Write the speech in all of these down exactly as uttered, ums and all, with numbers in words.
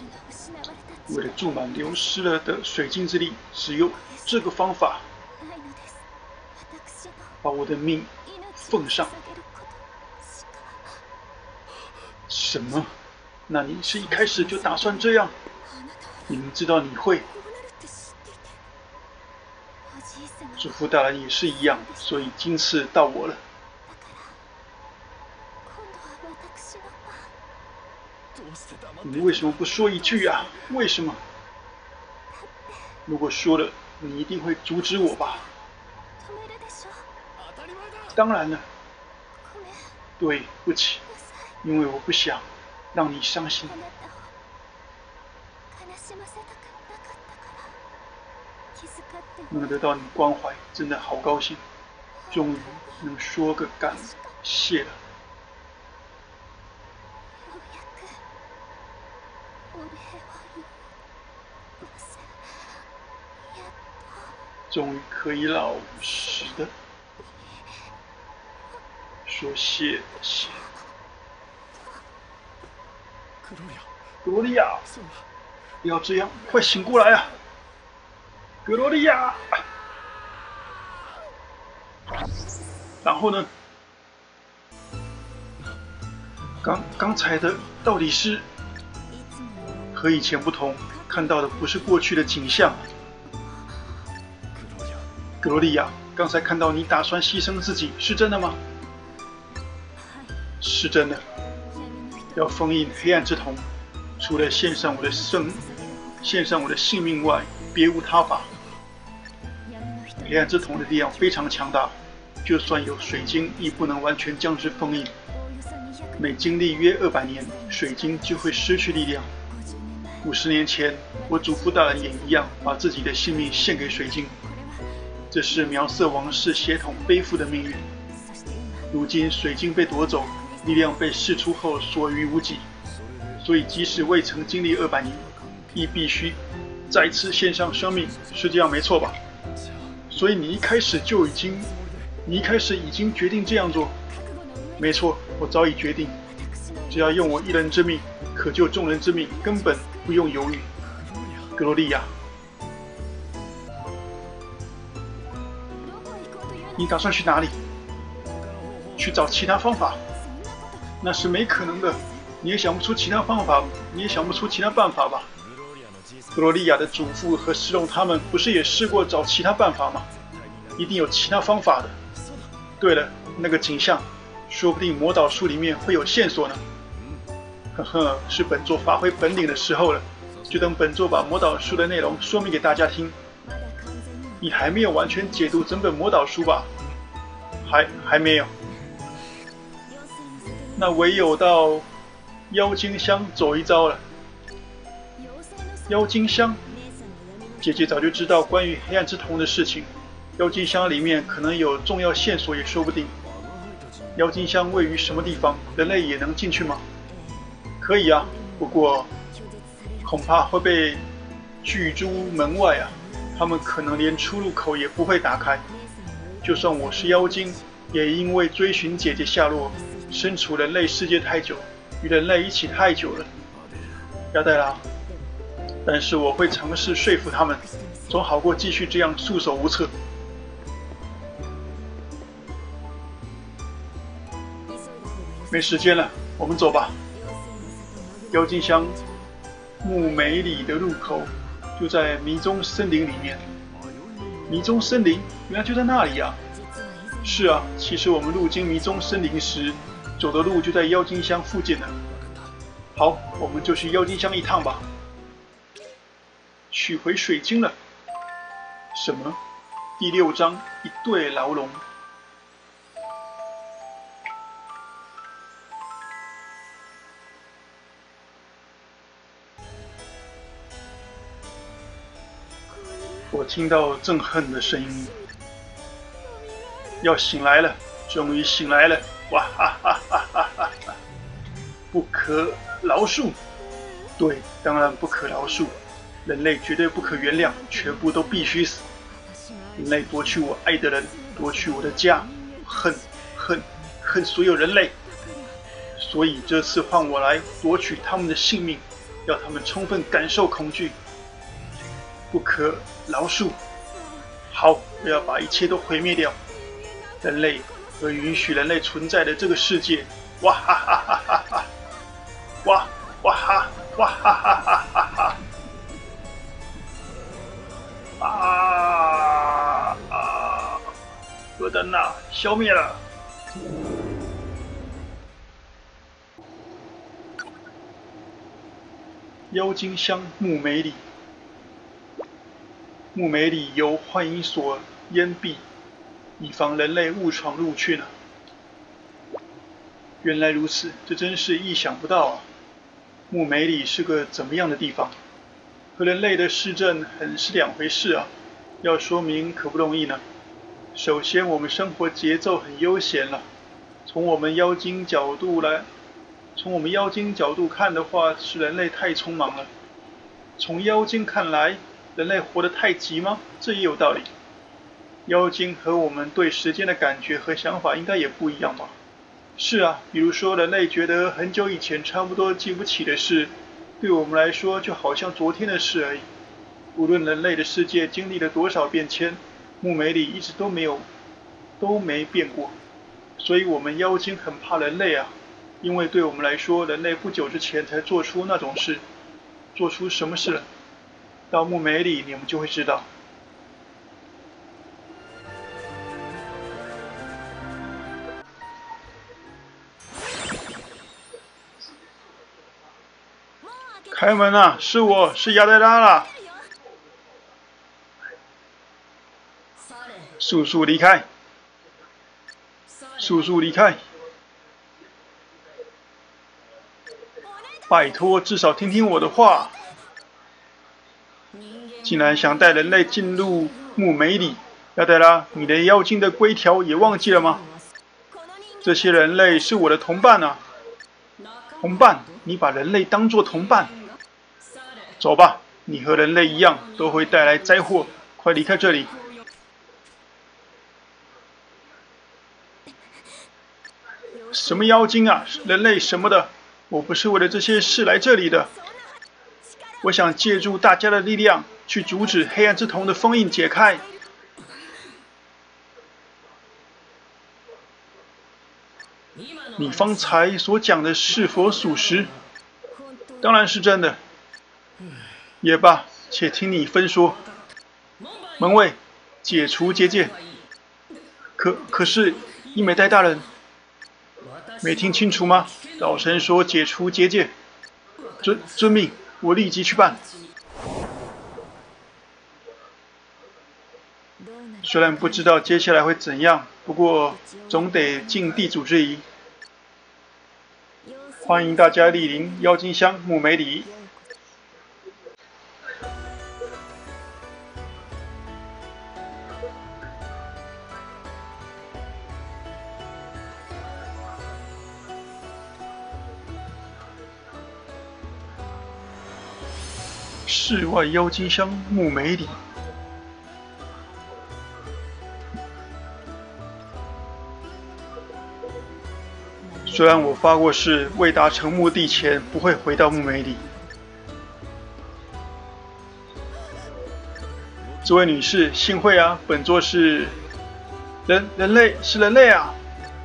为了注满流失了的水晶之力，只有这个方法，把我的命奉上。什么？那你是一开始就打算这样？明知道你会。祖父大人也是一样，所以今次到我了。你为什么不说一句啊？为什么？如果说了，你一定会阻止我吧？当然了，对不起，因为我不想让你伤心。能得到你关怀，真的好高兴，终于能说个感谢了。终于可以老实的说谢谢。格罗利亚，不要这样，快醒过来啊！格罗利亚。然后呢？刚刚才的到底是和以前不同，看到的不是过去的景象。格罗利亚，刚才看到你打算牺牲自己，是真的吗？是真的。要封印黑暗之瞳，除了献上我的生，献上我的性命外，别无他法。黑暗之瞳的力量非常强大，就算有水晶，亦不能完全将之封印。每经历约二百年，水晶就会失去力量。五十年前，我祖父大人也一样，把自己的性命献给水晶。这是苗色王室血统背负的命运。如今水晶被夺走，力量被释出后所余无几，所以即使未曾经历二百年，亦必须再次献上生命，是这样没错吧？所以你一开始就已经，你一开始已经决定这样做。没错，我早已决定，只要用我一人之命，可救众人之命，根本不用犹豫。格罗利亚。你打算去哪里？去找其他方法？那是没可能的。你也想不出其他方法，你也想不出其他办法吧？格罗利亚的祖父和石龙他们不是也试过找其他办法吗？一定有其他方法的。对了，那个景象，说不定魔导书里面会有线索呢。呵呵，是本座发挥本领的时候了。就等本座把魔导书的内容说明给大家听。你还没有完全解读整本魔导书吧？还还没有。那唯有到妖精乡走一遭了。妖精乡，姐姐早就知道关于黑暗之瞳的事情。妖精乡里面可能有重要线索也说不定。妖精乡位于什么地方？人类也能进去吗？可以啊，不过恐怕会被拒诸门外啊。他们可能连出入口也不会打开。就算我是妖精，也因为追寻姐姐下落，身处人类世界太久，与人类一起太久了。亚黛拉，但是我会尝试说服他们，总好过继续这样束手无策。没时间了，我们走吧。妖精乡木梅里的入口就在迷踪森林里面。迷踪森林原来就在那里啊！是啊，其实我们路经迷踪森林时，走的路就在妖精乡附近呢。好，我们就去妖精乡一趟吧。取回水晶了。什么？第六章一对牢笼。我听到憎恨的声音，要醒来了，终于醒来了！哇哈哈哈哈哈哈！不可饶恕，对，当然不可饶恕，人类绝对不可原谅，全部都必须死！人类夺去我爱的人，夺去我的家，恨恨恨所有人类！所以这次换我来夺取他们的性命， 要他们充分感受恐惧，不可饶恕。好，我要把一切都毁灭掉，人类和允许人类存在的这个世界。哇哈哈哈哈哈！哇哇哈哇哈哈哈哈哈！啊啊！戈登娜消灭了。妖精乡木梅里，木梅里由幻影所淹蔽，以防人类误闯入去呢。原来如此，这真是意想不到啊！木梅里是个怎么样的地方？和人类的市镇很是两回事啊！要说明可不容易呢。首先，我们生活节奏很悠闲了。从我们妖精角度来，从我们妖精角度看的话，是人类太匆忙了。从妖精看来，人类活得太急吗？这也有道理。妖精和我们对时间的感觉和想法应该也不一样吧？是啊，比如说人类觉得很久以前差不多记不起的事，对我们来说就好像昨天的事而已。无论人类的世界经历了多少变迁，木梅里一直都没有都没变过。所以我们妖精很怕人类啊，因为对我们来说，人类不久之前才做出那种事。做出什么事了？到木梅里你们就会知道。开门啊！是我，是亚黛拉啦！速速离开！速速离开！拜托，至少听听我的话！竟然想带人类进入木梅里，亚黛拉，你连妖精的规条也忘记了吗？这些人类是我的同伴啊！同伴？你把人类当作同伴？走吧，你和人类一样，都会带来灾祸。快离开这里！什么妖精啊，人类什么的，我不是为了这些事来这里的。我想借助大家的力量，去阻止黑暗之瞳的封印解开。你方才所讲的是否属实？当然是真的。也罢，且听你分说。门卫，解除结界。可可是，伊美代大人，没听清楚吗？老臣说解除结界。遵遵命，我立即去办。虽然不知道接下来会怎样，不过总得尽地主之谊。欢迎大家莅临妖精乡木梅里。世外妖精乡木梅里，虽然我发过誓，未达成目的前不会回到木梅里。这位女士，幸会啊，本座是人人类，是人类啊。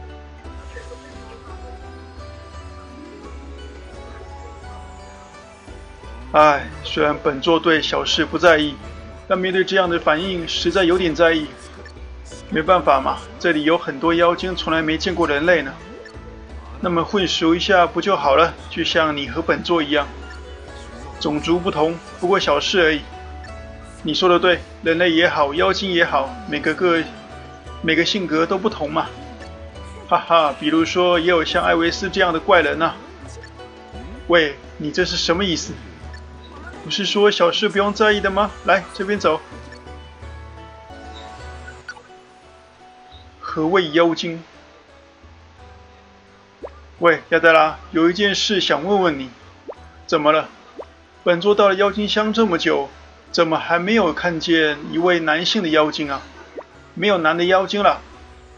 唉，虽然本座对小事不在意，但面对这样的反应，实在有点在意。没办法嘛，这里有很多妖精从来没见过人类呢。那么混熟一下不就好了？就像你和本座一样，种族不同，不过小事而已。你说的对，人类也好，妖精也好，每个个每个性格都不同嘛。哈哈，比如说也有像艾维斯这样的怪人啊。喂，你这是什么意思？不是说小事不用在意的吗？来，这边走。何谓妖精？喂，亚黛拉，有一件事想问问你。怎么了？本座到了妖精乡这么久，怎么还没有看见一位男性的妖精啊？没有男的妖精了？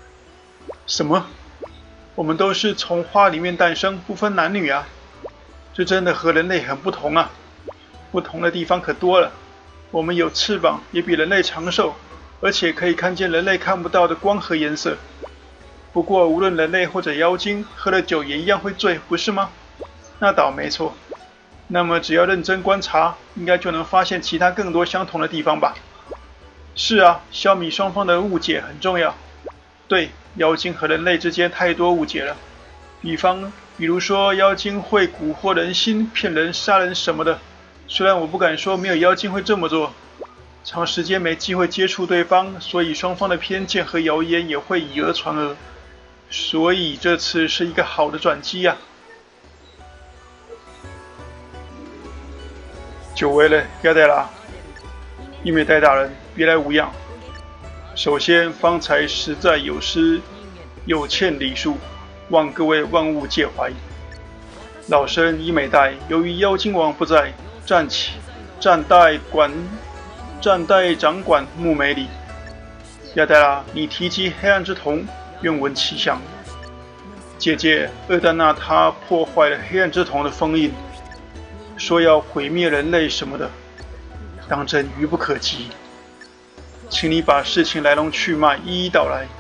什么？我们都是从花里面诞生，不分男女啊。 这真的和人类很不同啊！不同的地方可多了。我们有翅膀，也比人类长寿，而且可以看见人类看不到的光和颜色。不过，无论人类或者妖精，喝了酒也一样会醉，不是吗？那倒没错。那么，只要认真观察，应该就能发现其他更多相同的地方吧？是啊，消弭双方的误解很重要。对，妖精和人类之间太多误解了。比方，比如说妖精会蛊惑人心、骗人、杀人什么的。虽然我不敢说没有妖精会这么做，长时间没机会接触对方，所以双方的偏见和谣言也会以讹传讹。所以这次是一个好的转机呀、啊。久违了，亚黛拉，伊美代大人，别来无恙。首先，方才实在有失，有欠礼数，望各位万勿介怀。老身伊美代，由于妖精王不在，暂起暂代管暂代掌管木梅里。亚黛拉，你提及黑暗之瞳，愿闻其详。姐姐，厄丹娜她破坏了黑暗之瞳的封印，说要毁灭人类什么的，当真愚不可及。请你把事情来龙去脉一一道来。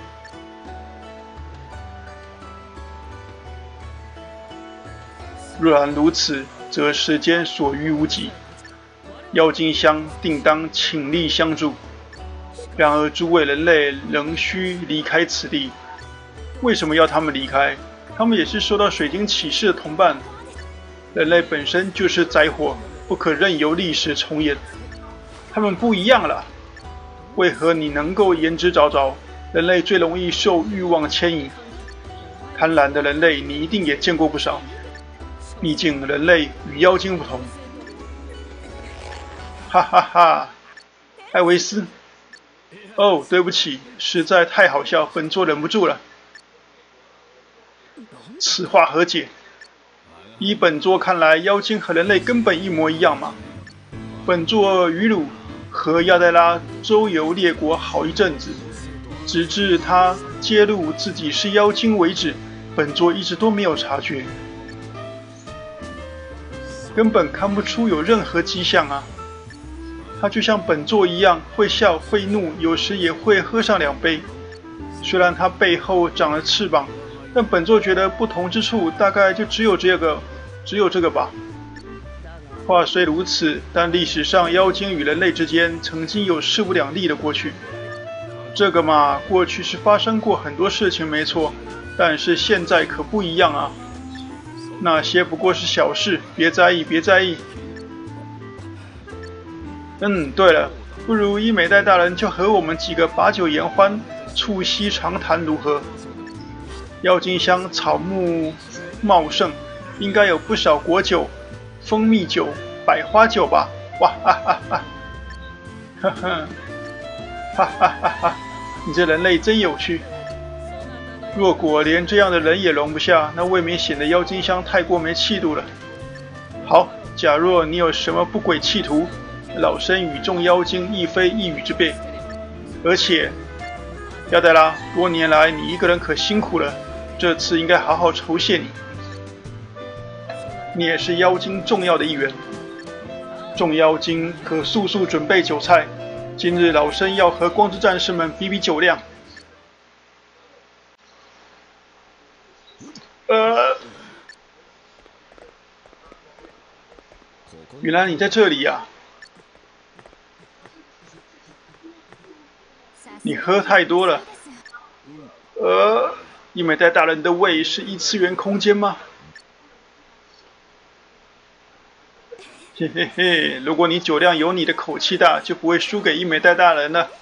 若然如此，则时间所余无几，妖精乡定当倾力相助。然而诸位人类仍需离开此地。为什么要他们离开？他们也是受到水晶启示的同伴。人类本身就是灾祸，不可任由历史重演。他们不一样了。为何你能够言之凿凿？人类最容易受欲望牵引，贪婪的人类你一定也见过不少。毕竟人类与妖精不同。哈哈哈，艾维斯。哦，对不起，实在太好笑，本座忍不住了。此话何解？依本座看来，妖精和人类根本一模一样嘛。本座于鲁和亚黛拉周游列国好一阵子，直至他揭露自己是妖精为止，本座一直都没有察觉，根本看不出有任何迹象啊。他就像本座一样，会笑会怒，有时也会喝上两杯。虽然他背后长了翅膀，但本座觉得不同之处大概就只有这个，只有这个吧。话虽如此，但历史上妖精与人类之间曾经有势不两立的过去。这个嘛，过去是发生过很多事情没错，但是现在可不一样啊。那些不过是小事，别在意，别在意。嗯，对了，不如伊美代大人就和我们几个把酒言欢，促膝长谈如何？妖精乡草木茂盛，应该有不少果酒、蜂蜜酒、百花酒吧？哇哈哈哈！呵呵，哈哈哈哈！你这人类真有趣。若果连这样的人也容不下，那未免显得妖精乡太过没气度了。好，假若你有什么不轨企图，老身与众妖精亦非一语之辈。而且，亚黛拉，多年来你一个人可辛苦了，这次应该好好酬谢你。你也是妖精重要的一员，众妖精可速速准备酒菜，今日老身要和光之战士们比比酒量。呃，原来你在这里呀、啊！你喝太多了。呃，伊美代大人的胃是异次元空间吗？嘿嘿嘿，如果你酒量有你的口气大，就不会输给伊美代大人了。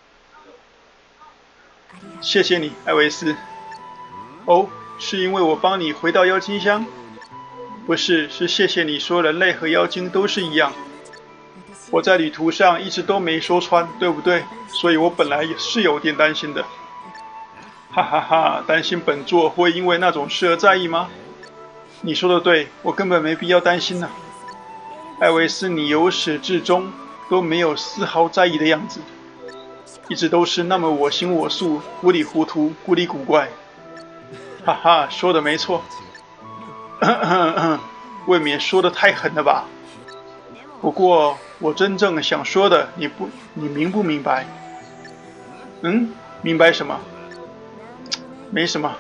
谢谢你，艾维斯。哦，是因为我帮你回到妖精乡？不是，是谢谢你说人类和妖精都是一样。我在旅途上一直都没说穿，对不对？所以我本来也是有点担心的。哈哈哈，担心本座会因为那种事而在意吗？你说的对，我根本没必要担心呢、啊。艾维斯，你由始至终都没有丝毫在意的样子，一直都是那么我行我素、糊里糊涂、古里古怪。哈哈，说的没错。 未免说得太狠了吧？不过我真正想说的，你不，你明不明白？嗯，明白什么？没什么。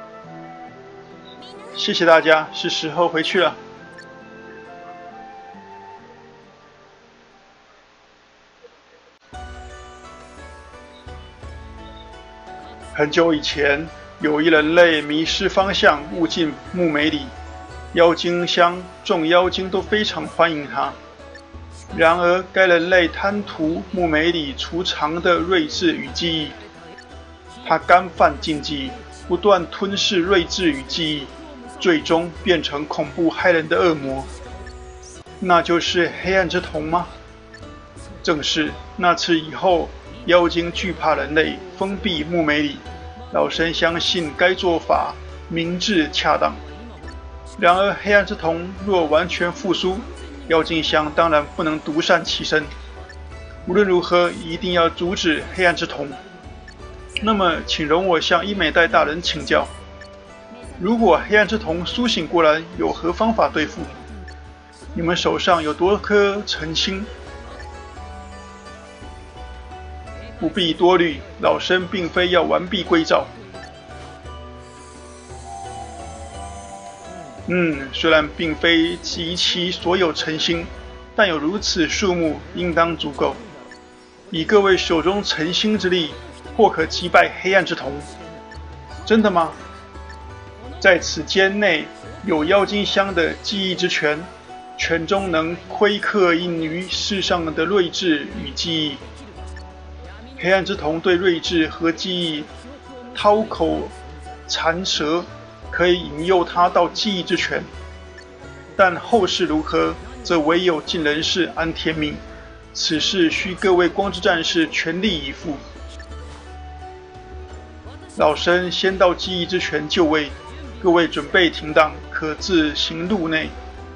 谢谢大家，是时候回去了。很久以前，有一人类迷失方向，误进墓碑里。妖精乡众妖精都非常欢迎他。然而，该人类贪图墓碑里储藏的睿智与记忆，他干犯禁忌，不断吞噬睿智与记忆，最终变成恐怖害人的恶魔。那就是黑暗之瞳吗？正是。那次以后，妖精惧怕人类，封闭墓碑里。老神相信该做法明智恰当。然而，黑暗之瞳若完全复苏，妖精乡当然不能独善其身。无论如何，一定要阻止黑暗之瞳。那么，请容我向伊美代大人请教：如果黑暗之瞳苏醒过来，有何方法对付？你们手上有多颗晨星？不必多虑，老身并非要完璧归赵。嗯，虽然并非集齐所有晨星，但有如此数目，应当足够。以各位手中晨星之力，或可击败黑暗之瞳。真的吗？在此间内有妖精乡的记忆之泉，泉中能窥刻印于世上的睿智与记忆。黑暗之瞳对睿智和记忆掏口缠舌，可以引诱他到记忆之泉。但后事如何，则唯有尽人事安天命。此事需各位光之战士全力以赴。老身先到记忆之泉就位，各位准备停当，可自行入内。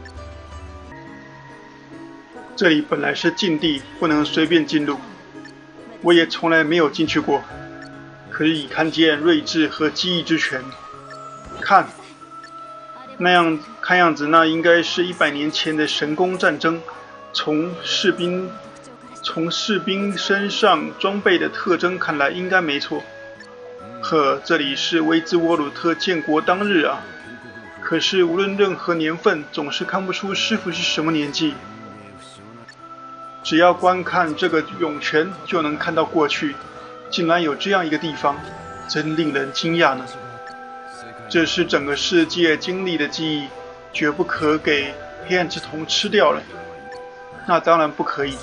这里本来是禁地，不能随便进入。我也从来没有进去过，可以看见睿智和记忆之泉。看，那样看样子，那应该是一百年前的神宫战争，从士兵从士兵身上装备的特征看来，应该没错。呵，这里是威兹沃鲁特建国当日啊！可是无论任何年份，总是看不出师傅是什么年纪。只要观看这个涌泉，就能看到过去。竟然有这样一个地方，真令人惊讶呢！这是整个世界经历的记忆，绝不可给黑暗之瞳吃掉了。那当然不可以。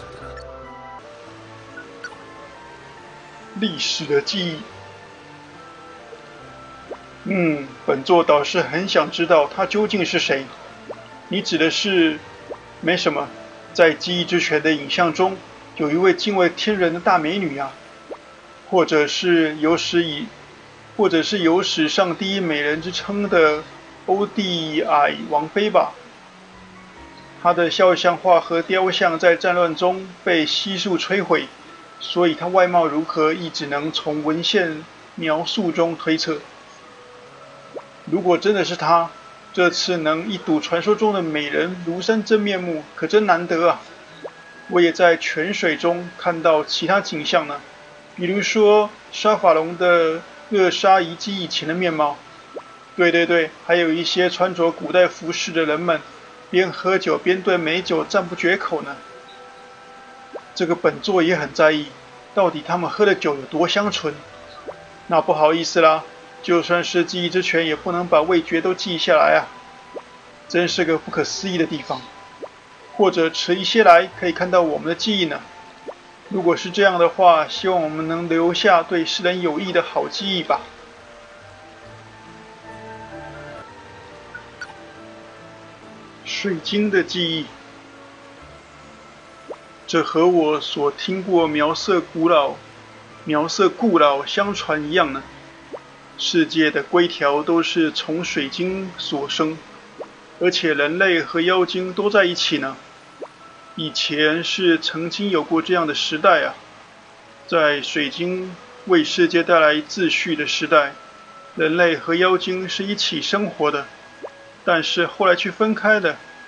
历史的记忆。嗯，本座倒是很想知道他究竟是谁。你指的是？没什么。在记忆之泉的影像中，有一位惊为天人的大美女啊，或者是有史以，或者是有史上第一美人之称的欧蒂矮王妃吧。她的肖像画和雕像在战乱中被悉数摧毁，所以她外貌如何，亦只能从文献描述中推测。如果真的是她，这次能一睹传说中的美人庐山真面目，可真难得啊！我也在泉水中看到其他景象呢，比如说沙法龙的扼杀遗迹以前的面貌。对对对，还有一些穿着古代服饰的人们，边喝酒边对美酒赞不绝口呢。这个本座也很在意，到底他们喝的酒有多香醇？那不好意思啦。就算是记忆之泉，也不能把味觉都记下来啊！真是个不可思议的地方。或者迟一些来，可以看到我们的记忆呢。如果是这样的话，希望我们能留下对世人有益的好记忆吧。水晶的记忆，这和我所听过描色古老、描色故老相传一样呢。世界的规条都是从水晶所生，而且人类和妖精都在一起呢。以前是曾经有过这样的时代啊，在水晶为世界带来秩序的时代，人类和妖精是一起生活的，但是后来却分开的。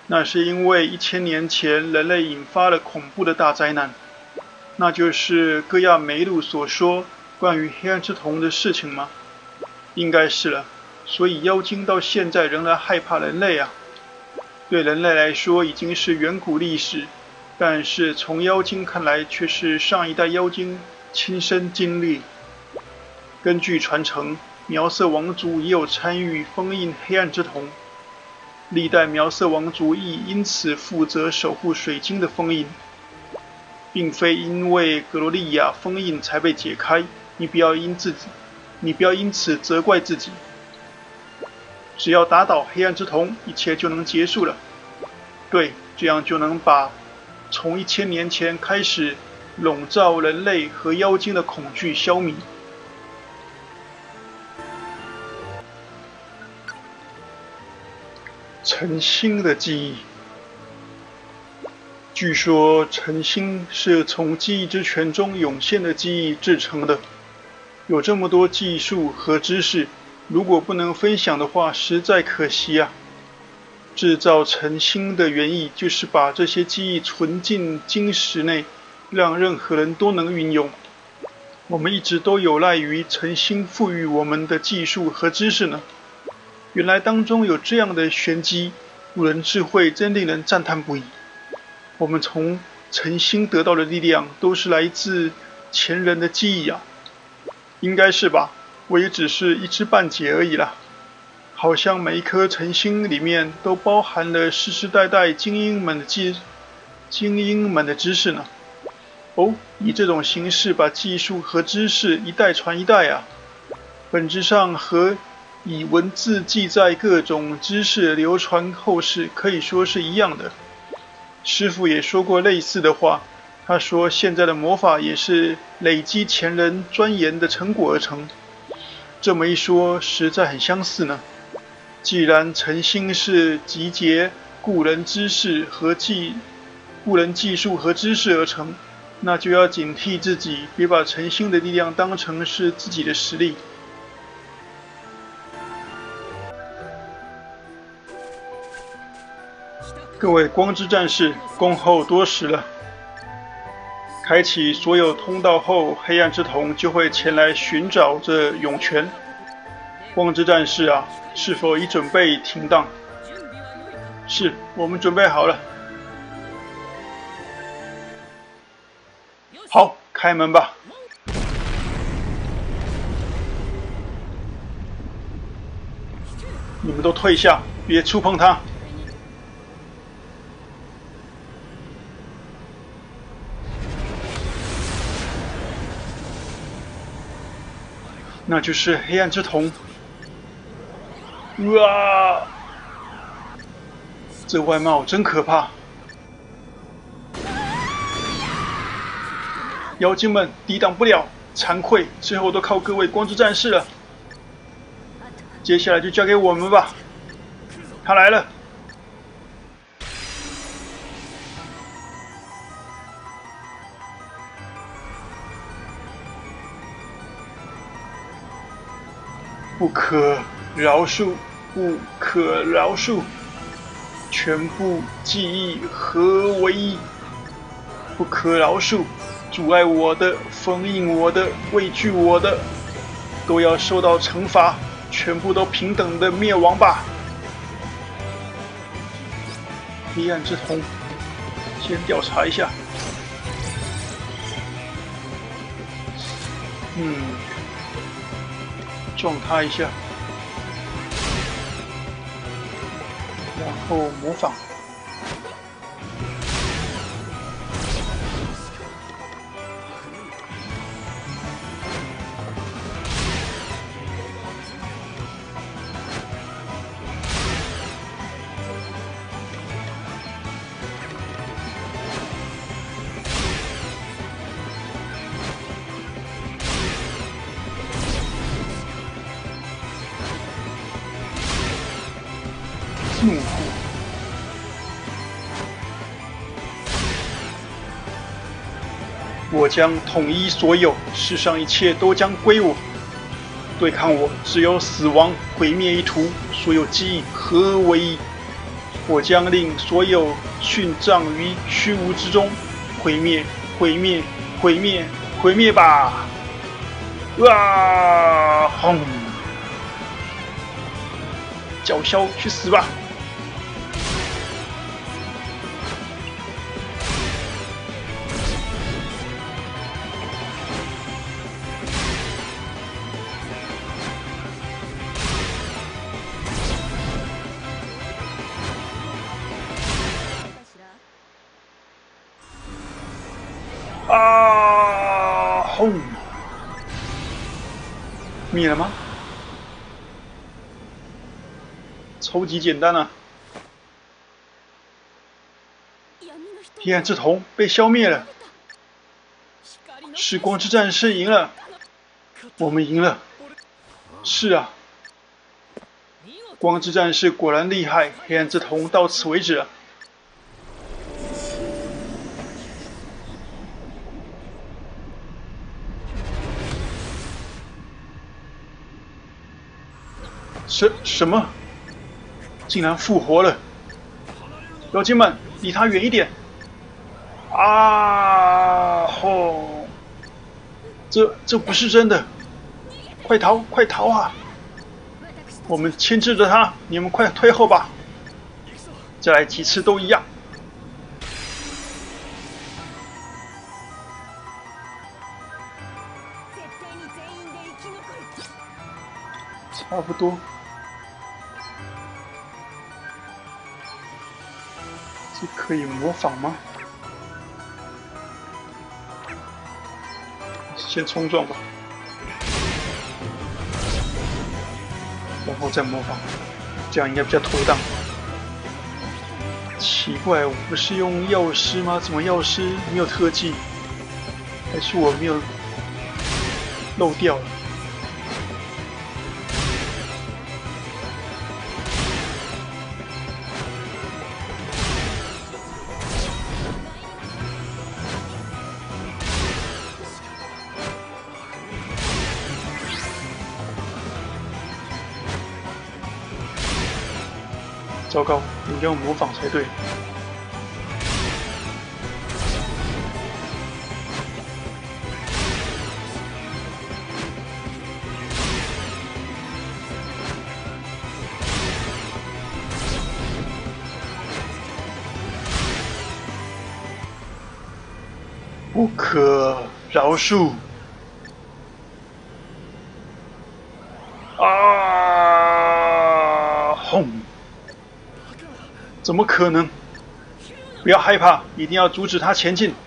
那是因为一千年前人类引发了恐怖的大灾难，那就是戈亚梅鲁所说关于黑暗之瞳的事情吗？应该是了。所以妖精到现在仍然害怕人类啊。对人类来说已经是远古历史，但是从妖精看来却是上一代妖精亲身经历。根据传承，苗色王族也有参与封印黑暗之瞳，历代苗色王族亦因此负责守护水晶的封印，并非因为格罗利亚封印才被解开。你不要因自己，你不要因此责怪自己。只要打倒黑暗之瞳，一切就能结束了。对，这样就能把从一千年前开始笼罩人类和妖精的恐惧消弭。晨星的记忆，据说晨星是从记忆之泉中涌现的记忆制成的。有这么多技术和知识，如果不能分享的话，实在可惜啊！制造晨星的原意就是把这些记忆存进晶石内，让任何人都能运用。我们一直都有赖于晨星赋予我们的技术和知识呢。原来当中有这样的玄机，古人智慧真令人赞叹不已。我们从晨星得到的力量，都是来自前人的记忆啊，应该是吧？我也只是一知半解而已啦。好像每一颗晨星里面都包含了世世代代精英们的技精英们的知识呢。哦，以这种形式把技术和知识一代传一代啊，本质上和以文字记载各种知识流传后世可以说是一样的。师父也说过类似的话，他说现在的魔法也是累积前人钻研的成果而成。这么一说，实在很相似呢。既然晨星是集结故人知识和技故人技术和知识而成，那就要警惕自己，别把晨星的力量当成是自己的实力。各位光之战士，恭候多时了。开启所有通道后，黑暗之瞳就会前来寻找这涌泉。光之战士啊，是否已准备停当？是，我们准备好了。好，开门吧。你们都退下，别触碰它。那就是黑暗之瞳。哇！这外貌真可怕。妖精们抵挡不了，惭愧，最后都靠各位光之战士了。接下来就交给我们吧。他来了。不可饶恕，不可饶恕，全部记忆合为一。不可饶恕，阻碍我的、封印我的、畏惧我的，都要受到惩罚，全部都平等的灭亡吧。黑暗之瞳，先调查一下。嗯。撞他一下，然后模仿。怒火，我将统一所有，世上一切都将归我。对抗我，只有死亡，毁灭一途，所有记忆合为一。 我将令所有殉葬于虚无之中，毁灭，毁灭，毁灭，毁灭吧！啊！轰！叫嚣，去死吧！啊！轰！灭了吗？超级简单啊！黑暗之瞳被消灭了，时光之战士赢了，我们赢了。是啊，光之战士果然厉害，黑暗之瞳到此为止了。什什么？竟然复活了！妖精们，离他远一点！啊！吼！这这不是真的！快逃，快逃啊！我们牵制着他，你们快退后吧！再来几次都一样。差不多。这可以模仿吗？先冲撞吧，然后再模仿，这样应该比较妥当。奇怪，我不是用药师吗？怎么药师没有特技？还是我没有漏掉了？糟糕，应该用模仿才对。不可饶恕！啊！轰！怎么可能？不要害怕，一定要阻止他前进。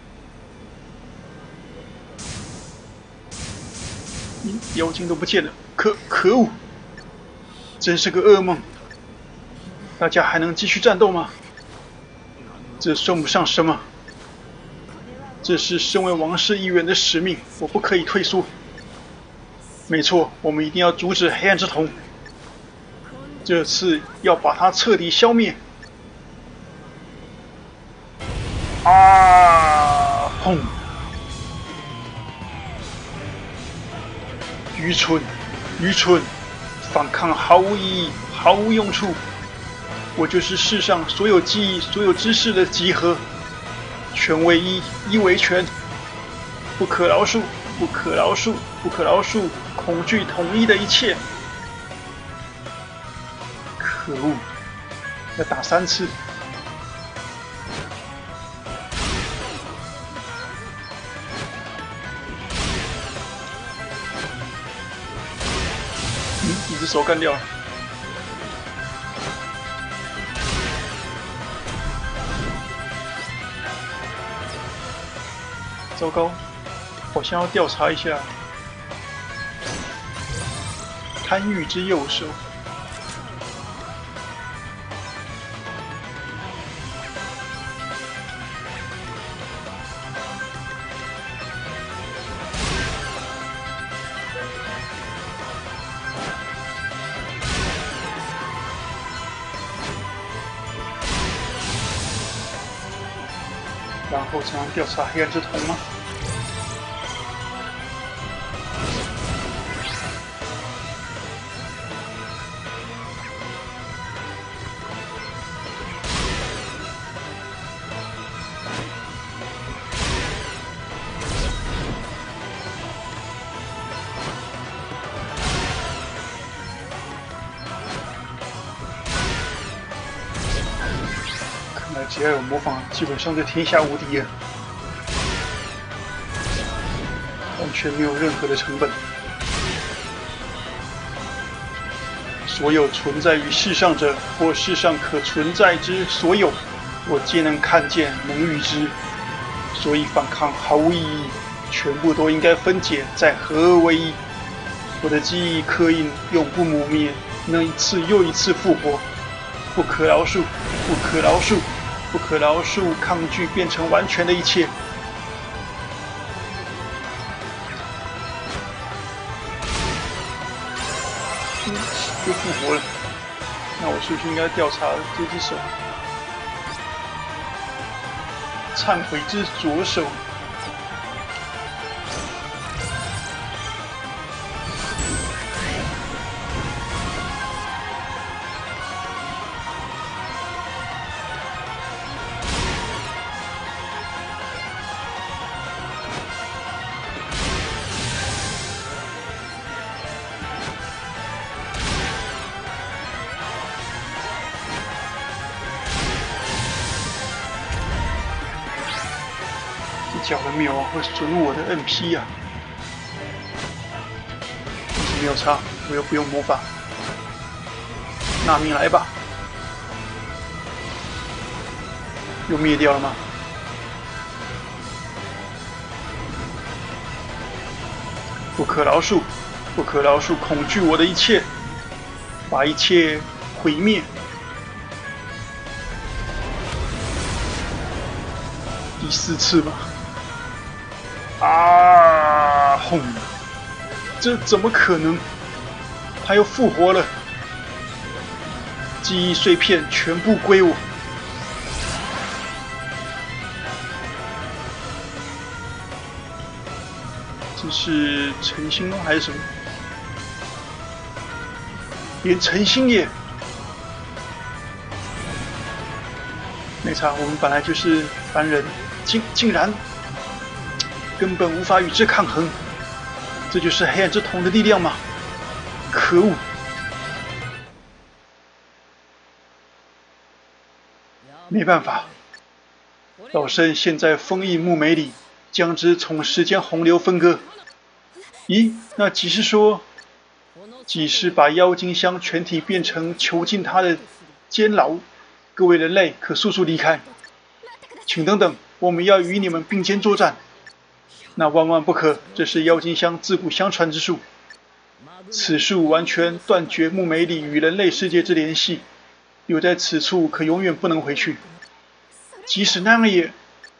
妖精都不见了，可可恶！真是个噩梦。大家还能继续战斗吗？这算不上什么。这是身为王室一员的使命，我不可以退缩。没错，我们一定要阻止黑暗之瞳。这次要把它彻底消灭。啊！轰！愚蠢，愚蠢！反抗毫无意义，毫无用处。我就是世上所有记忆、所有知识的集合。权为一，一为全。不可饶恕，不可饶恕，不可饶恕！恐惧统一的一切。可恶！要打三次。嗯，一只手干掉了。糟糕，好像要调查一下贪欲之右手。然后才能调查黑暗之瞳吗？ 只要有魔法，基本上就天下无敌了，完全没有任何的成本。所有存在于世上者，或世上可存在之所有，我皆能看见，能预知。所以反抗毫无意义，全部都应该分解，再合而为一。我的记忆刻印永不磨灭，能一次又一次复活。不可饶恕，不可饶恕，不可饶恕！抗拒变成完全的一切。嗯，又复活了。那我是不是应该调查这只手？忏悔之左手。角的缪会损我的 N P 啊，但是没有差，我又不用魔法。纳米来吧，又灭掉了吗？不可饶恕，不可饶恕！恐惧我的一切，把一切毁灭。第四次吧。啊！轰！这怎么可能？他又复活了！记忆碎片全部归我。这是晨星吗？还是什么？连晨星也没差。我们本来就是凡人，竟竟然。根本无法与之抗衡，这就是黑暗之瞳的力量吗？可恶！没办法，老身现在封印木梅里，将之从时间洪流分割。咦，那即是说，即是把妖精香全体变成囚禁他的监牢。各位人类可速速离开，请等等，我们要与你们并肩作战。那万万不可！这是妖精香自古相传之术，此术完全断绝木梅里与人类世界之联系，留在此处可永远不能回去。即使那样也，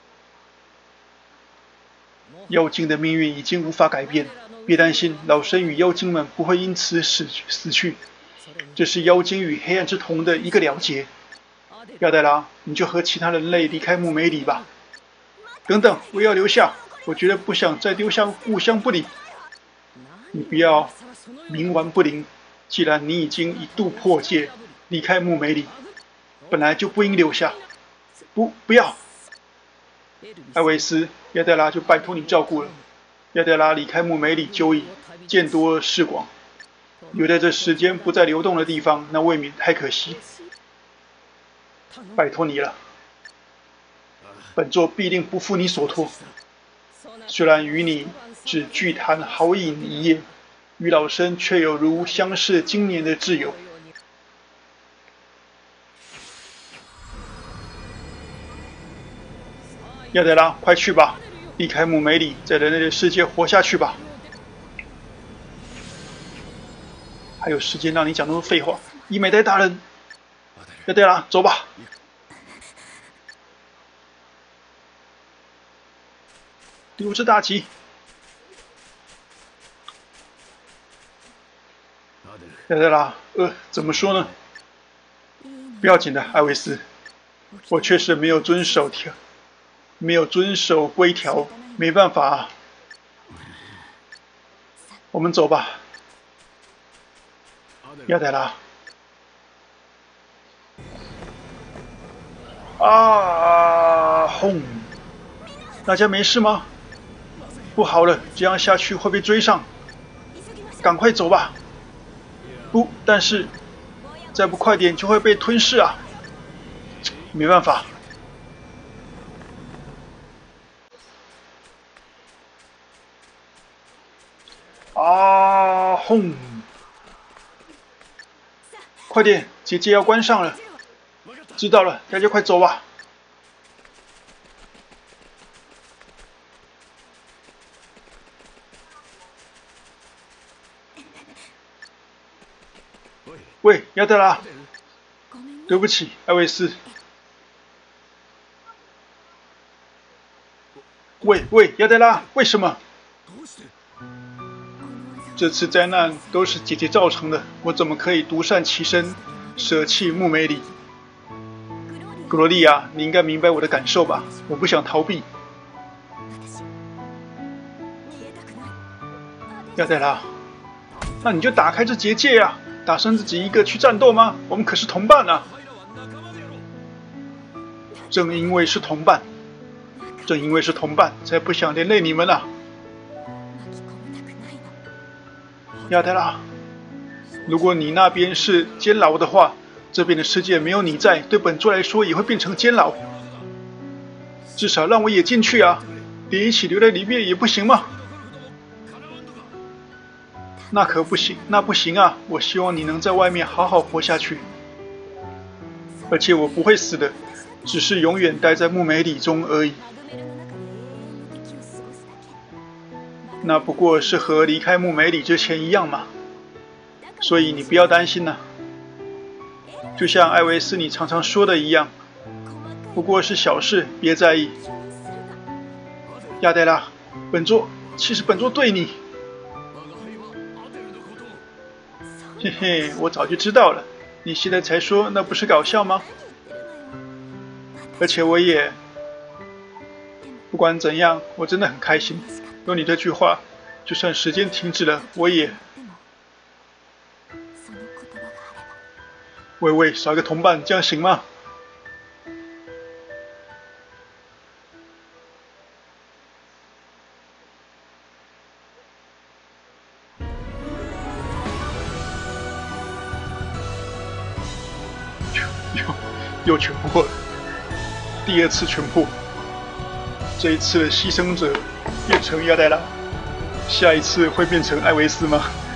妖精的命运已经无法改变。别担心，老身与妖精们不会因此死死去。这是妖精与黑暗之瞳的一个了结。亚黛拉，你就和其他人类离开木梅里吧。等等，我要留下。我绝对不想再丢下故乡不理。你不要冥顽不灵。既然你已经一度破戒，离开木梅里，本来就不应留下。不，不要！艾维斯，亚黛拉就拜托你照顾了。亚黛拉离开木梅里久矣，见多识广，留在这时间不再流动的地方，那未免太可惜。拜托你了，本座必定不负你所托。虽然与你只聚谈好饮一夜，与老身却有如相识经年的挚友。亚黛拉，快去吧，离开木梅里，在人类的世界活下去吧。还有时间让你讲那么多废话？伊美黛大人，亚黛拉，走吧。留着大吉。亚黛拉，呃，怎么说呢？不要紧的，艾维斯，我确实没有遵守条，没有遵守规条，没办法。我们走吧，亚黛拉。啊！轰！大家没事吗？不好了，这样下去会被追上，赶快走吧！不，但是再不快点就会被吞噬啊！没办法， 轰！快点，结界要关上了。知道了，大家快走吧。喂，亚德拉，对不起，艾维斯。喂喂，亚德拉，为什么？这次灾难都是姐姐造成的，我怎么可以独善其身，舍弃穆梅里？格罗利亚，你应该明白我的感受吧？我不想逃避。亚德拉，那你就打开这结界呀、啊！打算自己一个去战斗吗？我们可是同伴啊！正因为是同伴，正因为是同伴，才不想连累你们啊！亚德拉，如果你那边是监牢的话，这边的世界没有你在，对本座来说也会变成监牢。至少让我也进去啊！连一起留在里面也不行吗？那可不行，那不行啊！我希望你能在外面好好活下去，而且我不会死的，只是永远待在穆梅里中而已。那不过是和离开穆梅里之前一样嘛，所以你不要担心呐、啊。就像艾维斯你常常说的一样，不过是小事，别在意。亚黛拉，本座其实本座对你。嘿嘿，我早就知道了，你现在才说，那不是搞笑吗？而且我也，不管怎样，我真的很开心。有你这句话，就算时间停止了，我也……喂喂，少一个同伴，这样行吗？又全破了，第二次全破。这一次的牺牲者变成亚黛拉，下一次会变成艾维斯吗？